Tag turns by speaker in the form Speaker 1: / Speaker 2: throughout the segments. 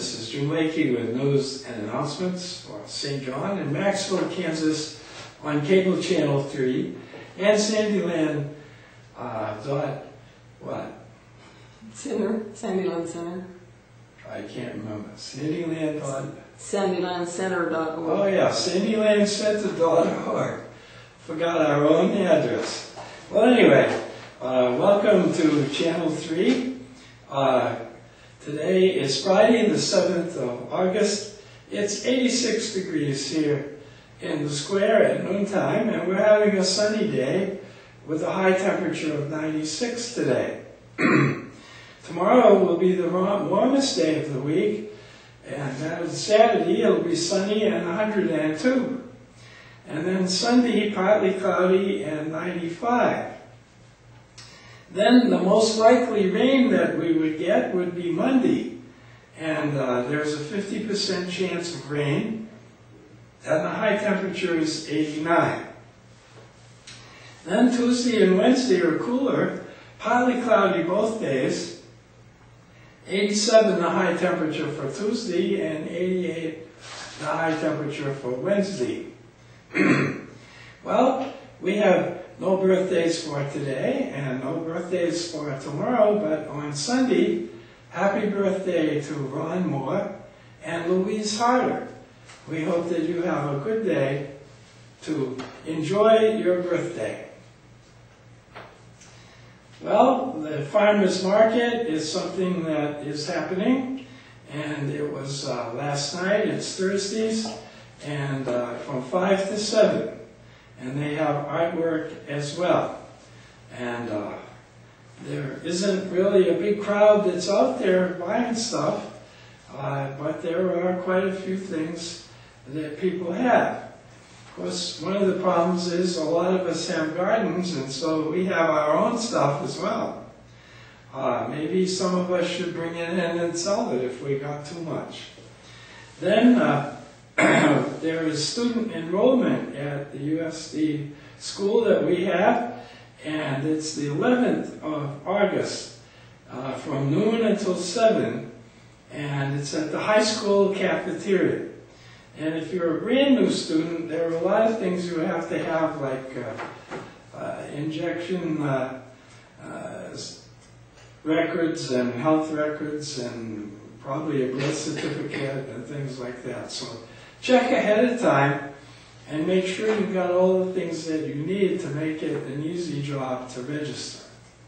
Speaker 1: This is Jim Lakey with news and announcements for St. John and Maxwell, Kansas on Cable Channel 3 and Sandyland
Speaker 2: Sandyland Center.
Speaker 1: I can't remember. Sandyland.
Speaker 2: SandylandCenter.org.
Speaker 1: Oh yeah, SandylandCenter.org. Forgot our own address. Well, anyway, welcome to Channel 3. Today is Friday, the 7th of August. It's 86 degrees here in the square at noontime, and we're having a sunny day with a high temperature of 96 today. Tomorrow will be the warmest day of the week, and that is Saturday. It'll be sunny and 102. And then Sunday, partly cloudy and 95. Then the most likely rain that we would get would be Monday, and there's a 50% chance of rain, and the high temperature is 89. Then Tuesday and Wednesday are cooler, partly cloudy both days, 87 the high temperature for Tuesday, and 88 the high temperature for Wednesday. Well, we have no birthdays for today and no birthdays for tomorrow, but on Sunday, happy birthday to Ron Moore and Louise Harder. We hope that you have a good day to enjoy your birthday. Well, the farmers market is something that is happening, and it was last night. It's Thursdays, and from 5 to 7. And they have artwork as well. And there isn't really a big crowd that's out there buying stuff, but there are quite a few things that people have. Of course, one of the problems is a lot of us have gardens, and so we have our own stuff as well. Maybe some of us should bring it in and sell it if we got too much. Then there is student enrollment at the USD school that we have, and it's the 11th of August from noon until 7, and it's at the high school cafeteria. And if you're a brand new student, there are a lot of things you have to have, like injection records and health records and probably a birth certificate and things like that. So check ahead of time and make sure you've got all the things that you need to make it an easy job to register.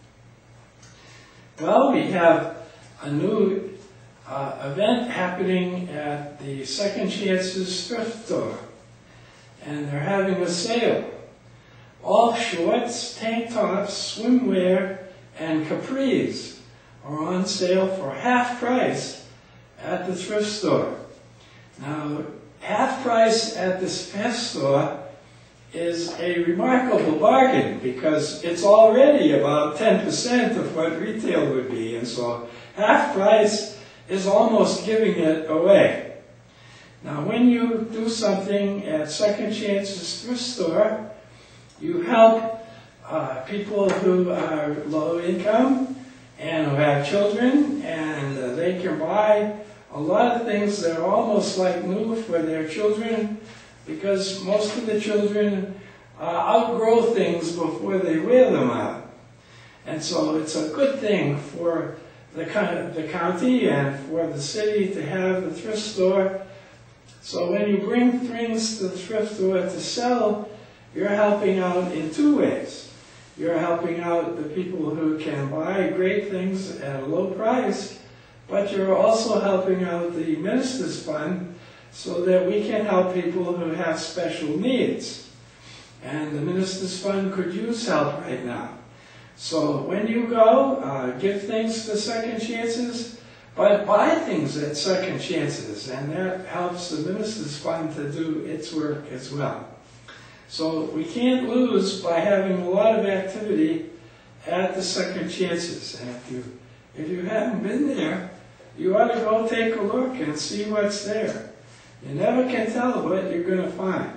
Speaker 1: Well, we have a new event happening at the Second Chances Thrift Store, and they're having a sale. All shorts, tank tops, swimwear, and capris are on sale for half price at the thrift store. Now, half price at this thrift store is a remarkable bargain because it's already about 10% of what retail would be, and so half price is almost giving it away. Now, when you do something at Second Chances Thrift Store, you help people who are low income and who have children, and they can buy a lot of things that are almost like new for their children, because most of the children outgrow things before they wear them out. And so it's a good thing for the county and for the city to have the thrift store. So when you bring things to the thrift store to sell, you're helping out in two ways. You're helping out the people who can buy great things at a low price, but you're also helping out the Ministers Fund so that we can help people who have special needs. And the Ministers Fund could use help right now. So when you go, give things to Second Chances, but buy things at Second Chances, and that helps the Ministers Fund to do its work as well. So we can't lose by having a lot of activity at the Second Chances. And if you haven't been there, you ought to go take a look and see what's there. You never can tell what you're going to find.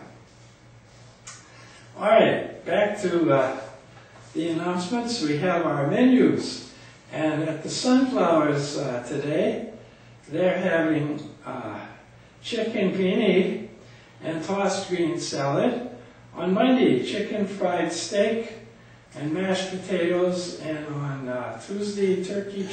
Speaker 1: All right, back to the announcements. We have our menus. And at the Sunflowers today, they're having chicken greenie and tossed green salad. On Monday, chicken fried steak and mashed potatoes. And on Tuesday, turkey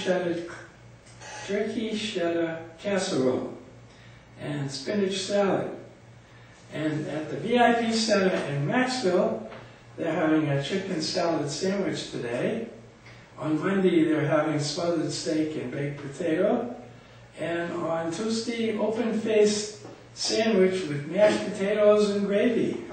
Speaker 1: cheddar casserole and spinach salad. And at the VIP Center in Maxville, they're having a chicken salad sandwich today. On Monday, they're having smothered steak and baked potato. And on Tuesday, open-faced sandwich with mashed potatoes and gravy.